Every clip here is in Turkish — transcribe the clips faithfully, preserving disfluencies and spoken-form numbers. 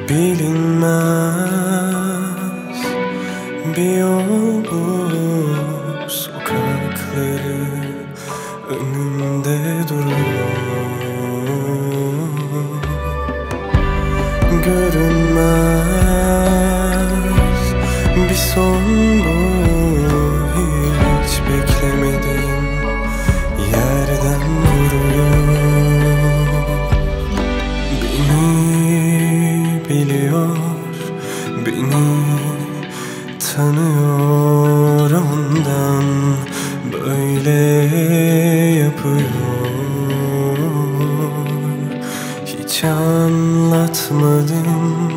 Bilinmez bir yol bu, sokakları önümde durur. Görünmez bir son bu, hiç beklemediğim yerden vuruyor. Beni biliyor, beni tanıyor, ondan böyle yapıyor. Hiç anlatmadım,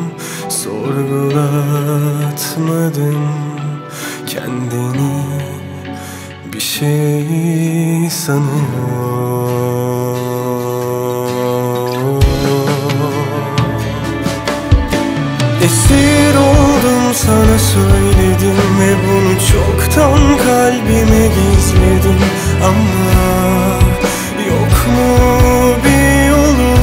sorgulatmadım, kendini bir şey sanıyor. Esir oldum, sana söyledim ve bunu çoktan kalbime gizledim. Ama yok mu bir yolu?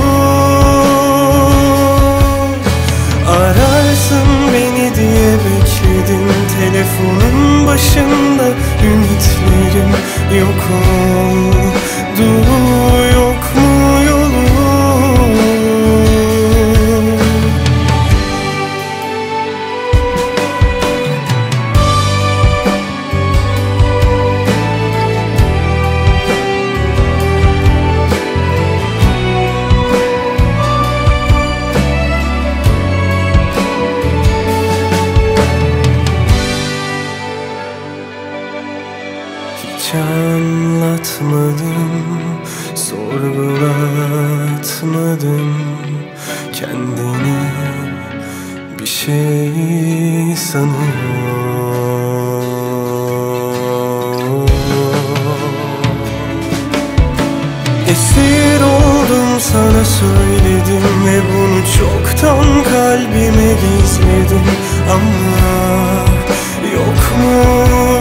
Ararsın beni diye bekledim, telefonun başında ümitlerim yok oldu. Yok mu yolu? Hiç anlatmadım, sorgulatmadım, kendini bir şey sanıyor. Esir oldum, sana söyledim ve bunu çoktan kalbime gizledim. Ama yok mu